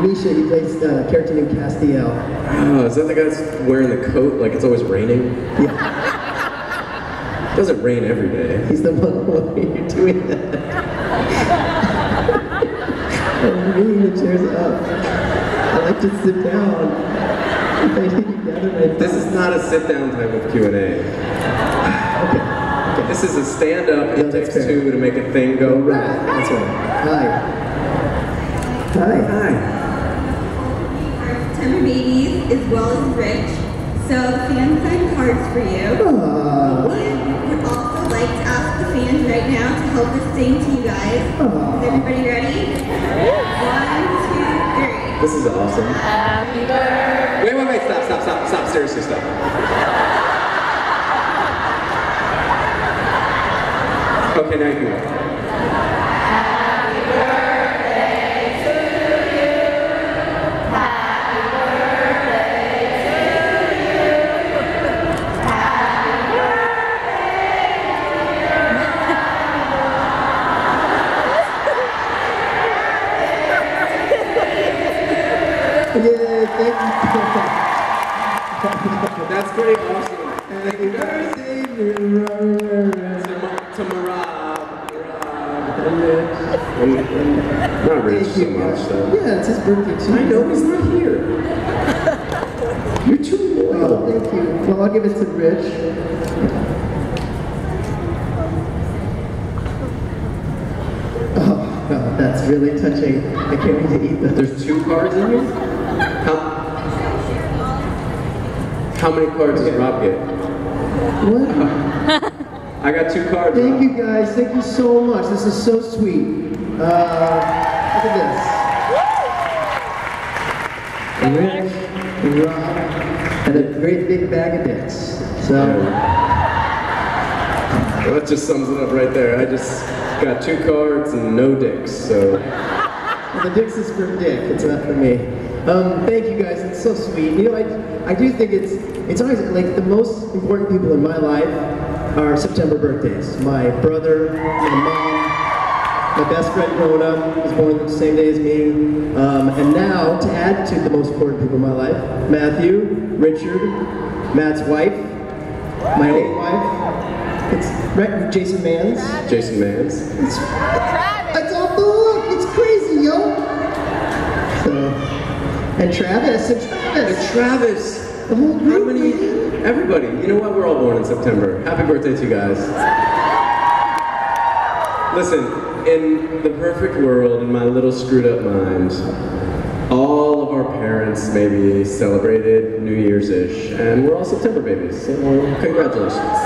Misha, he plays character named Castiel. Oh, is that the guy that's wearing the coat like it's always raining? Yeah. It doesn't rain every day. He's the one where you're doing that. I'm bringing the chairs up. I like to sit down. This is not a sit-down type of Q&A. Okay. This is a stand-up, it takes two to make a thing go right. That's right. Hi. Hi. Hi. September babies as well as Rich. So the fans signed cards for you. Aww. And would also like to ask the fans right now to help us sing to you guys. Is everybody ready? 1, 2, 3. This is awesome. Happy birthday. Wait, stop, seriously stop. Okay, now you can go. Happy birthday to you. Happy birthday to you. Happy Yay, thank you. That's pretty awesome. Happy birthday To Marab. Not Rich so much, though. Yeah, it's his birthday too. I know, he's not here. You're too loyal. Oh, thank you. Well, I'll give it to Rich. Oh, that's really touching. I can't wait to eat them. There's 2 cards in here? How many cards does Rob get? What? I got 2 cards. Thank Rob. you guys. Thank you so much. This is so sweet. Look at this. Rich, Rob, and a great big bag of dicks. So. Well, that just sums it up right there. I just got 2 cards and no dicks, so. Well, the dicks is for Dick. It's not for me. Thank you guys. It's so sweet. You know, I do think it's always like the most important people in my life are September birthdays. My brother, my mom, my best friend growing up was born the same day as me. And now, to add to the most important people in my life, Matthew, Richard, Matt's wife, my own wife. It's right, Jason Mans. Jason Mans. It's off the hook. It's crazy, yo. So, and Travis. And Travis. The whole group. How many? Everybody. You know what? We're all born in September. Happy birthday to you guys. Listen, in the perfect world, in my little screwed up mind, all of our parents maybe celebrated New Year's-ish, and we're all September babies, so congratulations.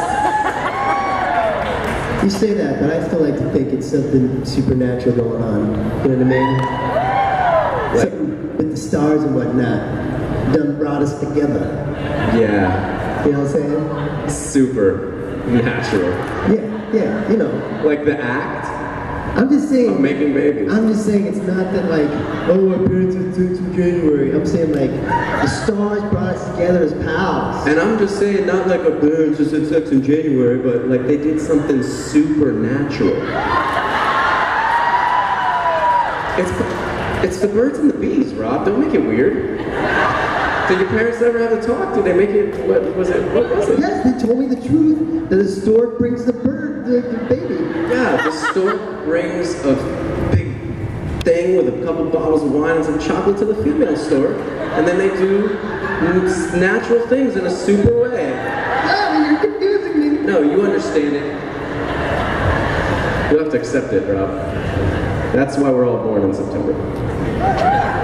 You say that, but I still like to think it's something supernatural going on. You know what I mean? Like, something with the stars and whatnot done brought us together. yeah. You know what I'm saying? Super natural. Yeah, you know. Like the act I'm just saying. of making babies. I'm just saying it's not that like, oh, our parents had sex in January. I'm saying like, the stars brought us together as pals. And I'm just saying, not like a parents just had sex in January, but like they did something supernatural. It's the birds and the bees, Rob. Don't make it weird. Did your parents never have a talk? Did they make it, what was it? Yes, they told me the truth, that the stork brings the bird, the baby. Yeah, the stork brings a big thing with a couple bottles of wine and some chocolate to the female stork, and then they do natural things in a super way. Yeah, you're confusing me. No, you understand it. You'll have to accept it, Rob. That's why we're all born in September.